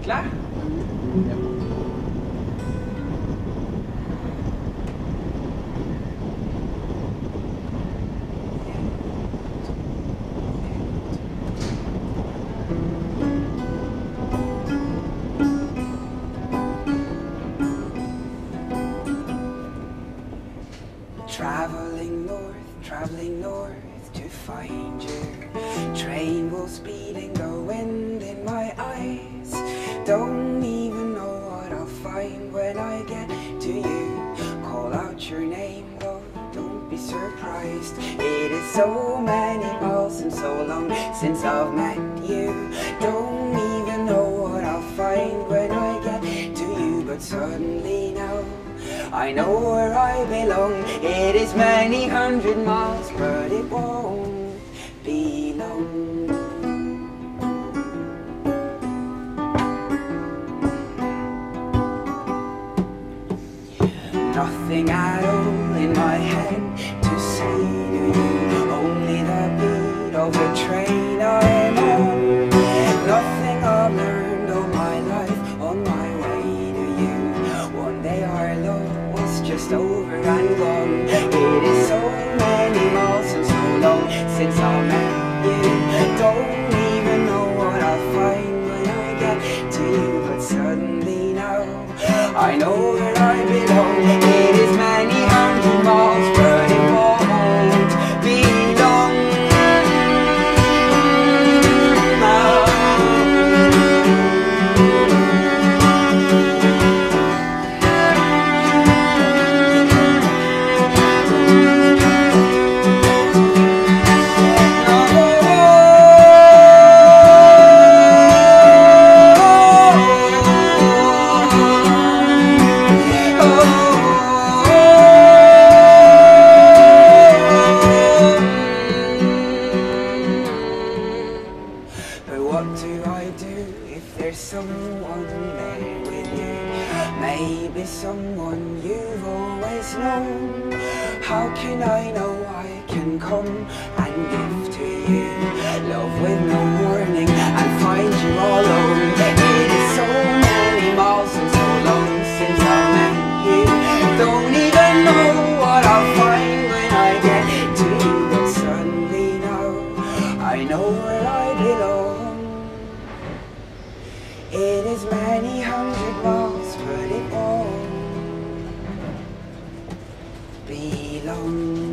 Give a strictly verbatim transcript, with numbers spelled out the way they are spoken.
Klar? Ja. Traveling north, traveling north to find you. Train will speed and go wind in my eyes. Don't even know what I'll find when I get to you. Call out your name, though, don't be surprised. It is so many miles and so long since I've met you. Don't even know what I'll find when I get to you. But suddenly now I know where I belong. It is many hundred miles, but it won't be long. Nothing at all in my head to say to you. Only the beat of the train I'm on. Nothing I've learned all my life on my way to you. One day our love was just over and gone. It is so many miles and so long since I met you. Don't even know what I'll find when I get to you. But suddenly now I know where I belong. It is many hundred miles, but it won't be long. Someone there with you, maybe someone you've always known. How can I know I can come and give to you love with no warning and find you all alone? It is so many miles and so long since I met you. Don't even know what I'll find when I get to you. But suddenly now I know where I belong. It is many hundred miles, but it won't be long.